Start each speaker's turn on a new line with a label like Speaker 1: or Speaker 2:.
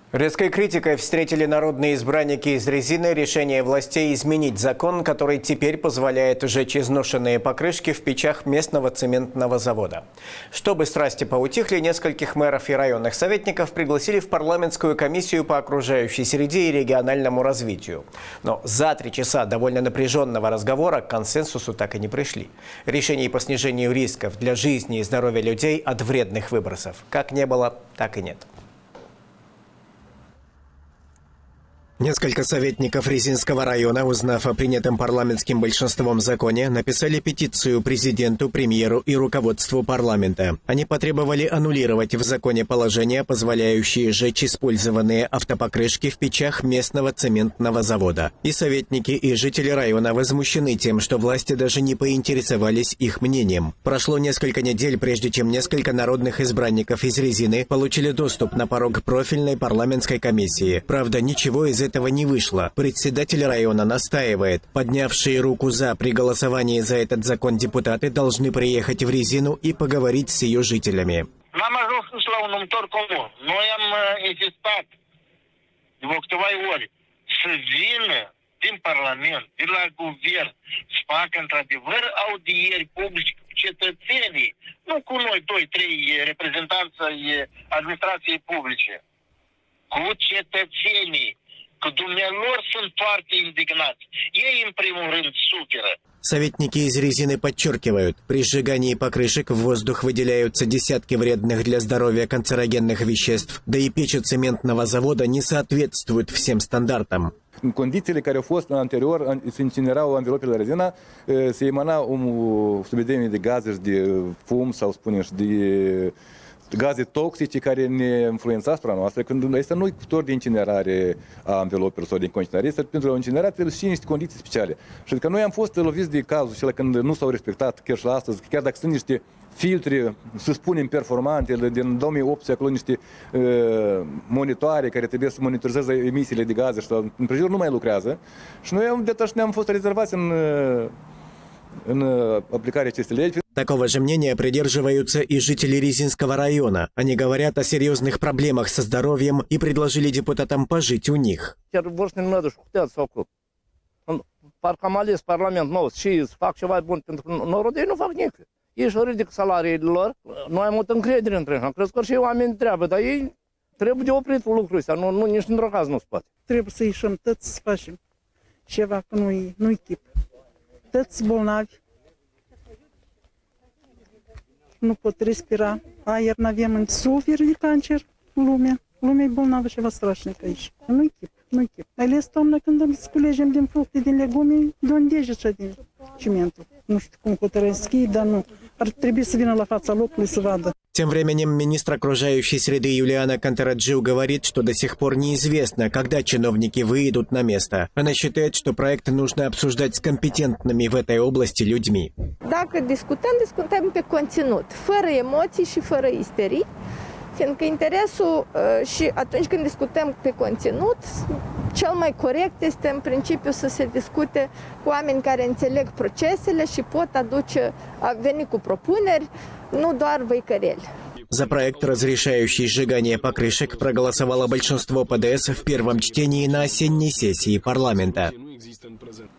Speaker 1: Резкой критикой встретили народные избранники из Резины решение властей изменить закон, который теперь позволяет сжечь изношенные покрышки в печах местного цементного завода. Чтобы страсти поутихли, нескольких мэров и районных советников пригласили в парламентскую комиссию по окружающей среде и региональному развитию. Но за 3 часа довольно напряженного разговора к консенсусу так и не пришли. Решений по снижению рисков для жизни и здоровья людей от вредных выбросов как не было, так и нет. Несколько советников Резинского района, узнав о принятом парламентским большинством законе, написали петицию президенту, премьеру и руководству парламента. Они потребовали аннулировать в законе положения, позволяющие сжечь использованные автопокрышки в печах местного цементного завода. И советники, и жители района возмущены тем, что власти даже не поинтересовались их мнением. Прошло несколько недель, прежде чем несколько народных избранников из Резины получили доступ на порог профильной парламентской комиссии. Правда, ничего из этого не вышло. Председатель района настаивает. Поднявшие руку «за» при голосовании за этот закон депутаты должны приехать в Резину и поговорить с ее жителями.
Speaker 2: N-am ajuns la un numitor comun. Noi am insistat de câteva ori să vină din Parlament, de la Guvern, să facă într-adevăr audieri publice cu cetățenii, nu cu noi 2-3 reprezentanți ai administrației publice, cu cetățenii. Că dumnealor sunt foarte indignați. Ei, în primul rând, suferă.
Speaker 1: Советники из Резины подчеркивают, при сжигании покрышек в воздух выделяются десятки вредных для здоровья канцерогенных веществ, да и печи цементного завода не соответствуют всем стандартам.
Speaker 3: În condițiile care au fost anterior, se incinerau anvelopele la rezina, se emana o subedenie de gaze și de fum, sau spunem, și de gaze toxice care ne influența asupra noastră, când este nu cuptor de incinerare a anvelopelor sau de incinerație, este pentru o incinerare trebuie și niște condiții speciale. Și că noi am fost loviți de cazul acela când nu s-au respectat, chiar și la astăzi, chiar dacă sunt niște filtre, să spunem, performante, din 2008 acolo niște monitoare care trebuie să monitorizeze emisiile de gaze și împrejur nu mai lucrează. Și noi ne-am fost rezervați în aplicarea acestei legi.
Speaker 1: Такого же мнения придерживаются и жители Резинского района. Они говорят о серьезных проблемах со здоровьем и предложили депутатам пожить у них.
Speaker 4: Parcă am ales Parlament nou și să fac ceva bun pentru norul de ei, nu fac nimic. Ei își ridică salariile lor, noi am multă încredere între ei. Am crezut că și oameni treabă, dar ei trebuie de oprit lucrul ăsta, nici într-o caz nu se poate.
Speaker 5: Trebuie să ieșim toți să facem ceva, că nu-i chip. Toți bolnavi. Nu pot respira, aer n-avem, suferi de cancer lumea. Lumea e bolnavă ceva strașnic aici. Nu-i chip. Mai ales toamna când îmi sculegem din fructe, din legume, de unde e din cimentul. Nu știu cum hotărăsc ei, dar nu. Ar trebui să vină la fața locului să vadă.
Speaker 1: Тем временем министр окружающей среды Юлиана Кантараджу говорит, что до сих пор неизвестно, когда чиновники выйдут на место. Она считает, что проект нужно обсуждать с компетентными в этой области людьми.
Speaker 6: Dacă discutăm pe conținut, fără emoții și fără isterii, fiindcă interesul și atunci când discutăm pe conținut, cel mai corect este în principiu să se discute cu oameni care înțeleg procesele și pot veni cu propuneri, nu doar văicăreli.
Speaker 1: За проект, разрешающий сжигание покрышек, проголосовало большинство ПДС в первом чтении на осенней сессии парламента.